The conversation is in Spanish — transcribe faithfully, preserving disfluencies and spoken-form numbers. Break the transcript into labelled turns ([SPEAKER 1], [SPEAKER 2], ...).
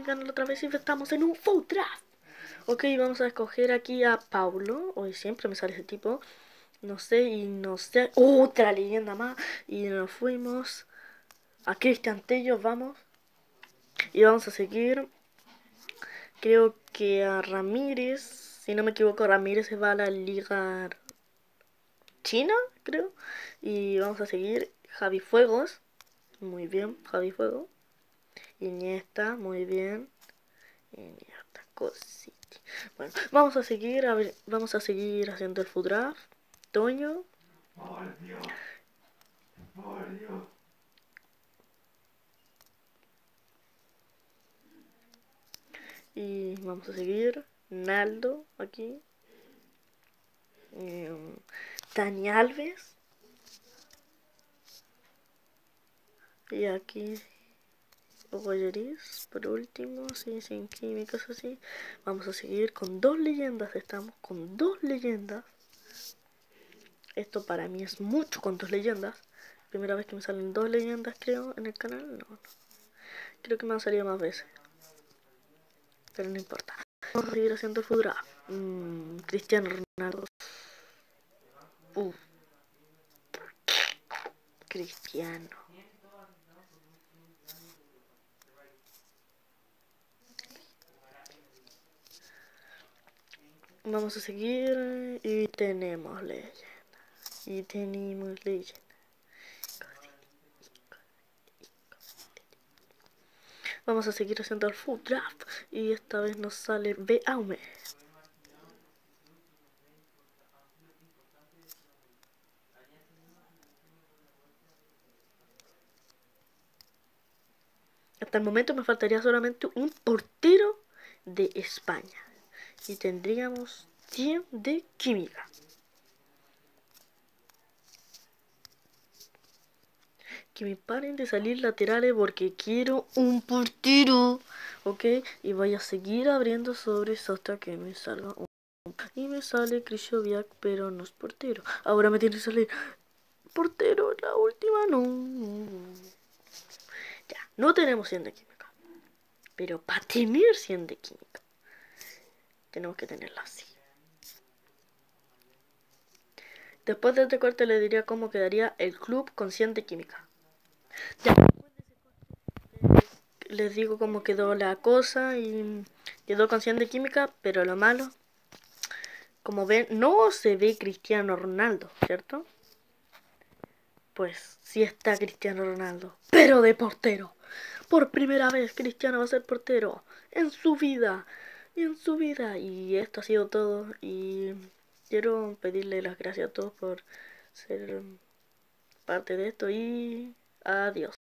[SPEAKER 1] canal otra vez y estamos en un food draft. Ok, vamos a escoger aquí a Paulo. Hoy siempre me sale ese tipo. No sé, y no sé. Otra leyenda más. Y nos fuimos a Cristian Tello, vamos. Y vamos a seguir. Creo que a Ramírez. Si no me equivoco, Ramírez se va a la liga china, creo. Y vamos a seguir Javi Fuegos. Muy bien, Javi Fuego. Iniesta, muy bien. Iniesta, cosita. Bueno, vamos a seguir, a ver, vamos a seguir haciendo el food draft. Toño.
[SPEAKER 2] Por Dios. Por Dios.
[SPEAKER 1] Y vamos a seguir. Naldo, aquí. Eh, Dani Alves. Y aquí Hugo Lloris, por último, sí, sin químicos así. Vamos a seguir con dos leyendas, estamos con dos leyendas. Esto para mí es mucho con dos leyendas. Primera vez que me salen dos leyendas, creo, en el canal. No, no. Creo que me han salido más veces. Pero no importa. Vamos a seguir haciendo el food draft. Mm, Cristiano Ronaldo. Uh. Cristiano. Vamos a seguir y tenemos leyenda. Y tenemos leyenda. Vamos a seguir haciendo el food draft. Y esta vez nos sale Beaume. Hasta el momento me faltaría solamente un portero de España. Y tendríamos cien de química. Que me paren de salir laterales porque quiero un portero. Ok, y voy a seguir abriendo sobres hasta que me salga un. Y me sale Krychowiak, pero no es portero. Ahora me tiene que salir portero, la última no. Ya, no tenemos cien de química. Pero para tener cien de química, tenemos que tenerla así. Después de este corte le diría cómo quedaría el club con cien de química. Ya, les digo cómo quedó la cosa y quedó con cien de química, pero lo malo, como ven, no se ve Cristiano Ronaldo, ¿cierto? Pues sí está Cristiano Ronaldo, pero de portero. Por primera vez Cristiano va a ser portero en su vida, en su vida. Y esto ha sido todo y quiero pedirle las gracias a todos por ser parte de esto y adiós.